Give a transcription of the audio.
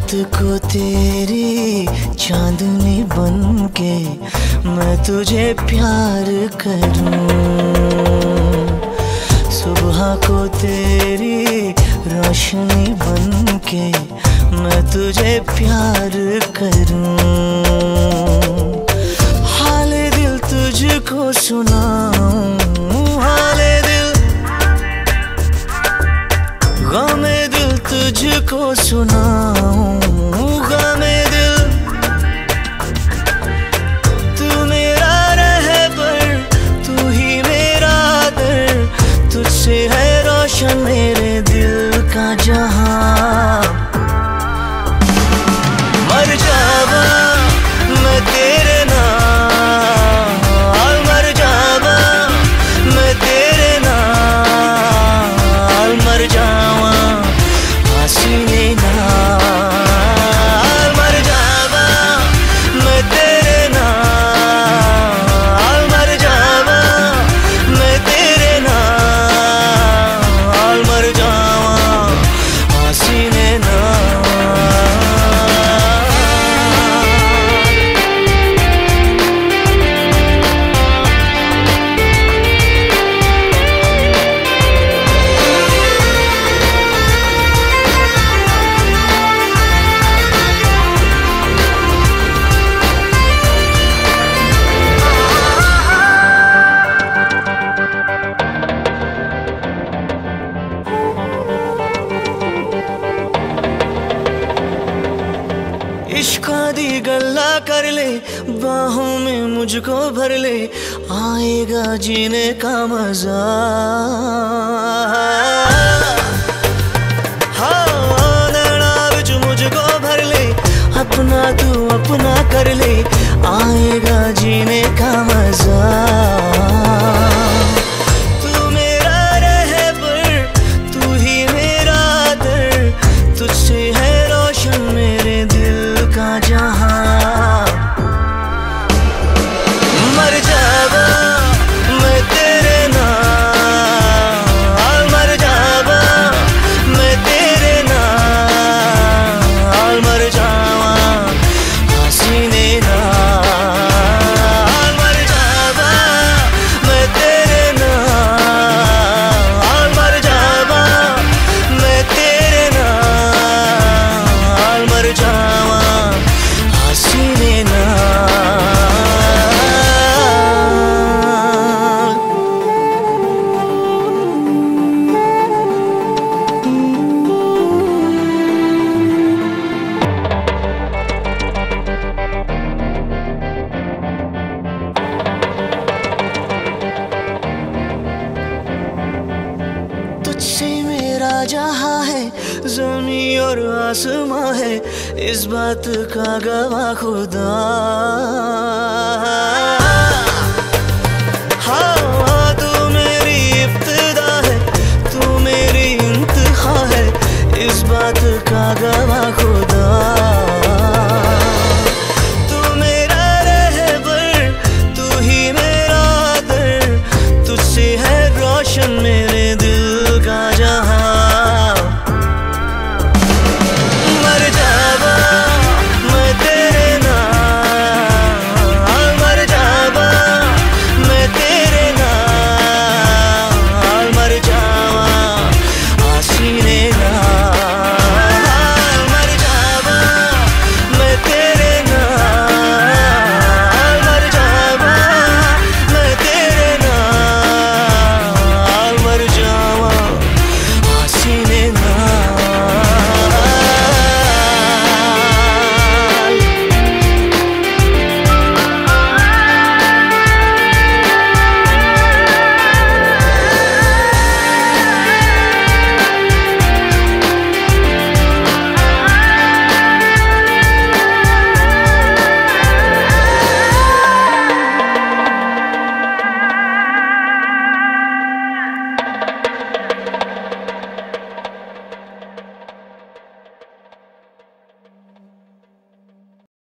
रात को तेरी चांदनी बन के मैं तुझे प्यार करूं, सुबह को तेरी रोशनी बन के मैं तुझे प्यार करूं। हाले दिल तुझको सुनाऊं, हाले दिल, गमे दिल तुझको सुनाऊं, गमे दिल। तू मेरा रहबर, तू ही मेरा दर, तुझसे है रोशन मेरे दिल का जहां। मर जावा मैं तेरे नाल, मर जावा मैं तेरे नाल, मर जावा सीने नाल, मर जावा मैं तेरे नाल, मर जावा मैं तेरे नाल, मर जावा सीने नाल। इश्क़ दी गल्ला कर ले, बाहों में मुझको भर ले, आएगा जीने का मजा। हाँ नैना विच मुझको भर ले, अपना तू अपना कर ले, आएगा जीने का मजा। तू मेरा रहबर, तू ही मेरा दर, तुझसे है रोशन मेरे दिल का जहां। मर जावा मैं तेरे नाल, मर जावा मैं तेरे नाल, मर जावा सीने नाल, मर जावा मैं तेरे नाल, मर जावा मैं तेरे नाल, मर जावा सीने नाल। तुझसे मेरा जहां है, ज़मीं और आसमां है, इस बात का गवाह खुदा।